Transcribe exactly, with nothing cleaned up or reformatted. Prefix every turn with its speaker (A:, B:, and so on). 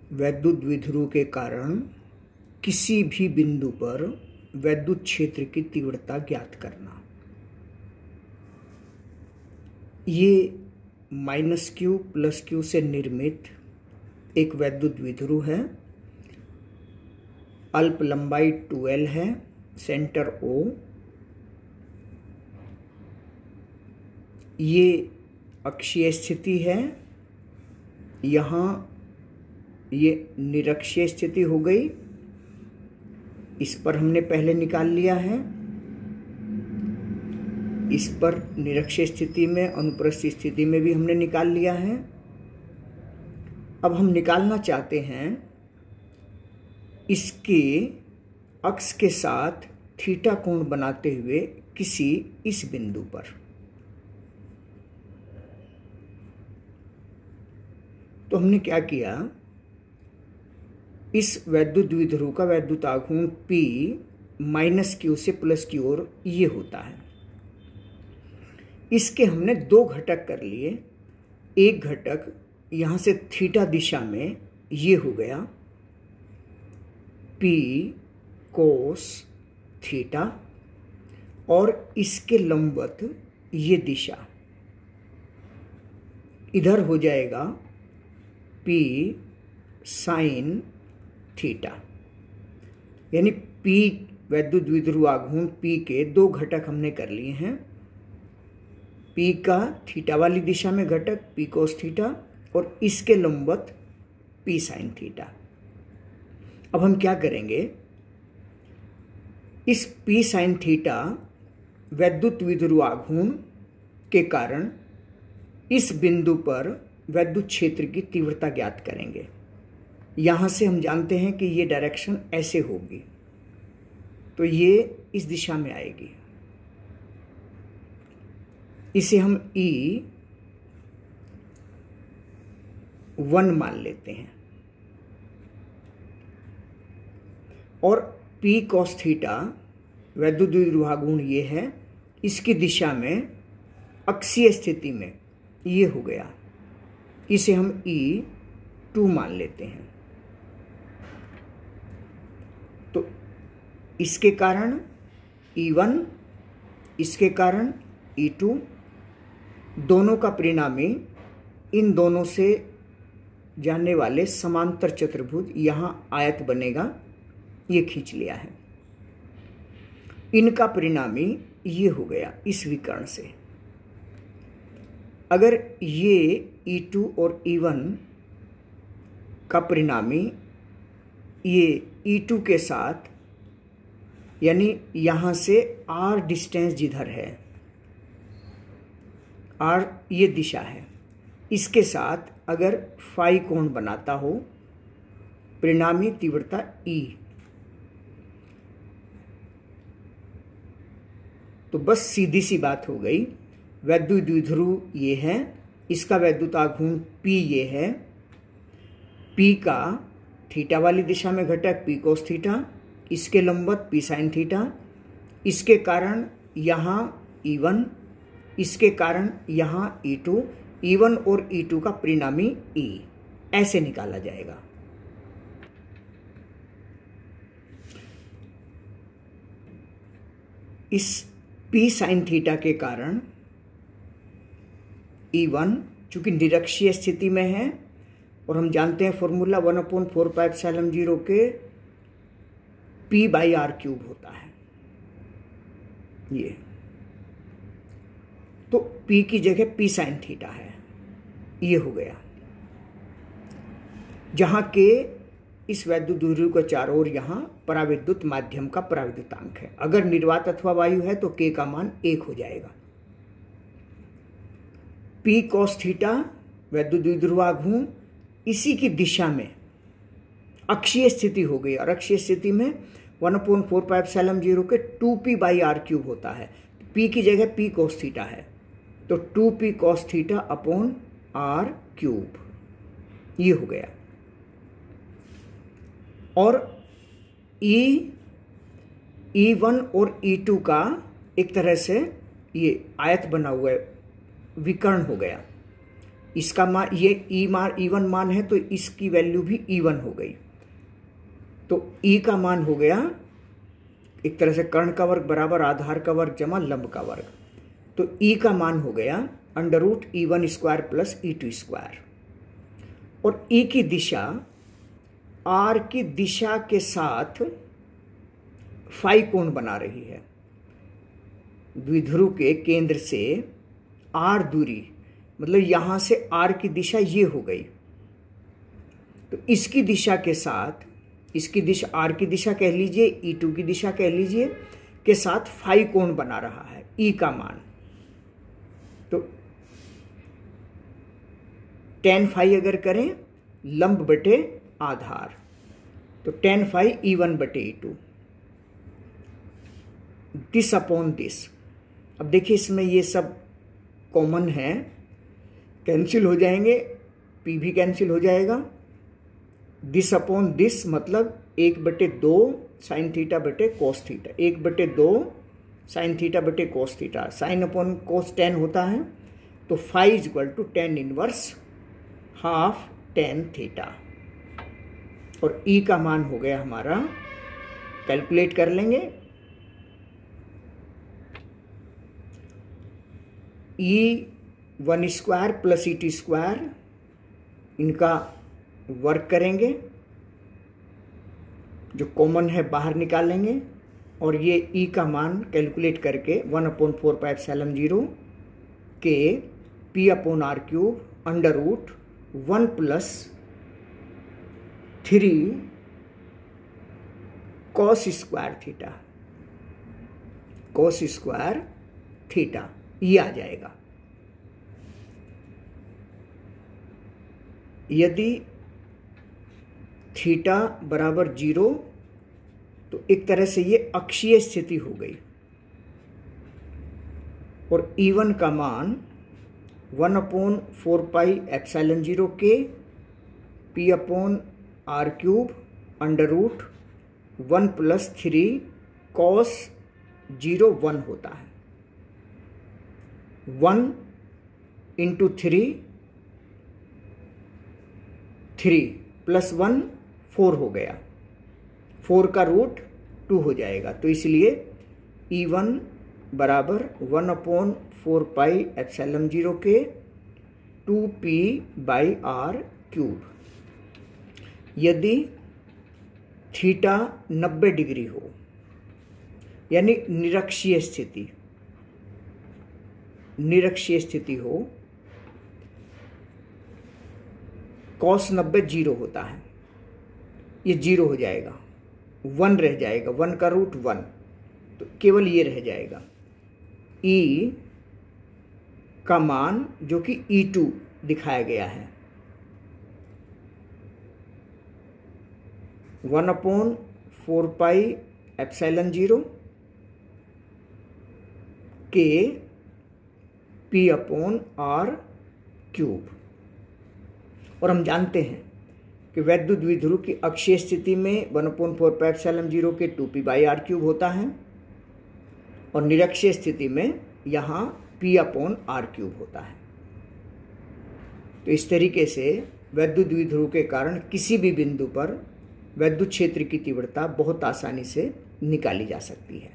A: वैद्युत द्विध्रुव के कारण किसी भी बिंदु पर वैद्युत क्षेत्र की तीव्रता ज्ञात करना। ये माइनस क्यू प्लस क्यू से निर्मित एक वैद्युत द्विध्रुव है। अल्प लंबाई ट्वेल्व है, सेंटर ओ। ये अक्षीय स्थिति है, यहाँ ये निरक्षीय स्थिति हो गई। इस पर हमने पहले निकाल लिया है। इस पर निरक्षीय स्थिति में, अनुप्रस्थ स्थिति में भी हमने निकाल लिया है। अब हम निकालना चाहते हैं इसके अक्ष के साथ थीटा कोण बनाते हुए किसी इस बिंदु पर। तो हमने क्या किया, इस वैद्युत द्विध्रुव का वैद्युत आघूर्ण P माइनस क्यू से प्लस की ओर ये होता है। इसके हमने दो घटक कर लिए। एक घटक यहाँ से थीटा दिशा में ये हो गया P कोस थीटा, और इसके लंबवत ये दिशा इधर हो जाएगा P साइन थीटा। यानी P वैद्युत द्विध्रुव आघूर्ण P के दो घटक हमने कर लिए हैं। P का थीटा वाली दिशा में घटक P कोस थीटा और इसके लंबवत P साइन थीटा। अब हम क्या करेंगे, इस P साइन थीटा वैद्युत द्विध्रुव आघूर्ण के कारण इस बिंदु पर वैद्युत क्षेत्र की तीव्रता ज्ञात करेंगे। यहाँ से हम जानते हैं कि ये डायरेक्शन ऐसे होगी, तो ये इस दिशा में आएगी। इसे हम E वन मान लेते हैं, और P cos थीटा वैद्युत द्विध्रुव आघूर्ण ये है, इसकी दिशा में अक्षीय स्थिति में ये हो गया। इसे हम E टू मान लेते हैं। तो इसके कारण E वन, इसके कारण E टू, दोनों का परिणामी इन दोनों से जाने वाले समांतर चतुर्भुज यहाँ आयत बनेगा, ये खींच लिया है। इनका परिणामी ये हो गया इस विकर्ण से। अगर ये E टू और E वन का परिणामी ये E टू के साथ, यानी यहाँ से R डिस्टेंस जिधर है, R ये दिशा है, इसके साथ अगर फाई कोण बनाता हो, परिणामी तीव्रता E, तो बस सीधी सी बात हो गई। वैद्युत द्विध्रुव ये है, इसका वैद्युत आघूर्ण P ये है, P का थीटा वाली दिशा में घटक P कोस थीटा, इसके लंबवत P साइन थीटा, इसके कारण यहाँ E वन, इसके कारण यहाँ E टू, E वन और E टू का परिणामी E, ऐसे निकाला जाएगा। इस P साइन थीटा के कारण E वन चूंकि निरक्षीय स्थिति में है, और हम जानते हैं formula one upon four pi epsilon zero के P बाई आर क्यूब होता है ये, तो P की जगह P साइन थीटा है, ये हो गया। जहां के इस वैद्युत द्विध्रुव के चारों ओर यहाँ पराविद्युत माध्यम का पराविद्युतांक है। अगर निर्वात अथवा वायु है तो K का मान एक हो जाएगा। P cos थीटा वैद्युत द्विध्रुव आघूर्ण इसी की दिशा में अक्षीय स्थिति हो गई, और अक्षीय स्थिति में one upon four pi epsilon zero के two P by R cube होता है। P की जगह P cos थीटा है, तो two P cos theta upon R cube, ये हो गया। और E E वन और E टू का एक तरह से ये आयत बना हुआ है, विकर्ण हो गया। इसका मान, ये ई मान इवन मान है तो इसकी वैल्यू भी इवन हो गई। तो ई का मान हो गया एक तरह से कर्ण का वर्ग बराबर आधार का वर्ग जमा लंब का वर्ग। तो ई का मान हो गया under root E one square plus E two square. और ई की दिशा आर की दिशा के साथ फाई कोण बना रही है। द्विध्रुव के केंद्र से आर दूरी, मतलब यहां से आर की दिशा ये हो गई। तो इसकी दिशा के साथ, इसकी दिशा आर की दिशा कह लीजिए, ई टू की दिशा कह लीजिए, के साथ फाई कोण बना रहा है ई का मान। तो टेन फाई अगर करें लंब बटे आधार, तो टेन फाई ई वन बटे E two, this upon this. अब देखिए इसमें ये सब कॉमन है, कैंसिल हो जाएंगे, पी भी कैंसिल हो जाएगा। दिस अपॉन दिस मतलब एक बटे दो साइन थीटा बटे कोस थीटा, एक बटे दो साइन थीटा बटे cos theta, sine upon cos tan होता है। तो phi is equal to tan inverse half tan theta. और ई का मान हो गया हमारा, कैलकुलेट कर लेंगे, E one square plus E two square, इनका वर्क करेंगे, जो कॉमन है बाहर निकालेंगे। और ये ई का मान कैलकुलेट करके one upon four pi epsilon zero के P upon R cube under root one plus three cos square theta, cos square theta ये आ जाएगा। यदि थीटा बराबर जीरो तो एक तरह से ये अक्षीय स्थिति हो गई। और ई वन का मान one upon four pi epsilon zero के P upon R cube under root one plus three cos zero one होता है। One into three, three plus one four हो गया, फोर का रूट टू हो जाएगा। तो इसलिए ई वन बराबर one upon four pi epsilon zero के two P by R cube. यदि थीटा नब्बे डिग्री हो, यानी निरक्षीय स्थिति, निरक्षीय स्थिति हो, कॉस नब्बे जीरो होता है, ये जीरो हो जाएगा, वन रह जाएगा, वन का रूट वन, तो केवल ये रह जाएगा। ई का मान जो कि ई टू दिखाया गया है, one upon four pi epsilon zero के पी अपॉन आर क्यूब। और हम जानते हैं कि वैद्युत द्विध्रुव की अक्षीय स्थिति में one upon four pi epsilon zero के two P by R cube होता है, और निरक्षीय स्थिति में यहाँ पी अपॉन आर क्यूब होता है। तो इस तरीके से वैद्युत द्विध्रुव के कारण किसी भी बिंदु पर वैद्युत क्षेत्र की तीव्रता बहुत आसानी से निकाली जा सकती है।